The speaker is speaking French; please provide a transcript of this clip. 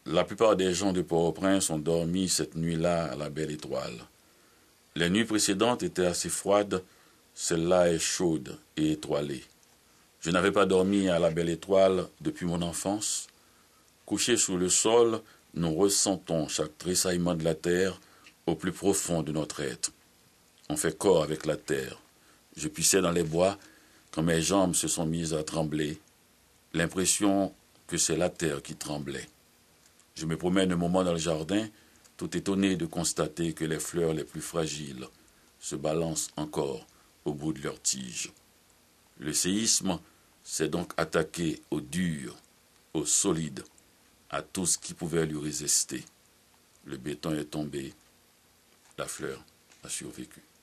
La plupart des gens de Port-au-Prince ont dormi cette nuit-là à la Belle Étoile. Les nuits précédentes étaient assez froides, celle-là est chaude et étoilée. Je n'avais pas dormi à la Belle Étoile depuis mon enfance. Couchés sur le sol, nous ressentons chaque tressaillement de la terre au plus profond de notre être. On fait corps avec la terre. Je pissais dans les bois quand mes jambes se sont mises à trembler, l'impression que c'est la terre qui tremblait. Je me promène un moment dans le jardin, tout étonné de constater que les fleurs les plus fragiles se balancent encore au bout de leurs tiges. Le séisme s'est donc attaqué au dur, au solide, à tout ce qui pouvait lui résister. Le béton est tombé, la fleur a survécu.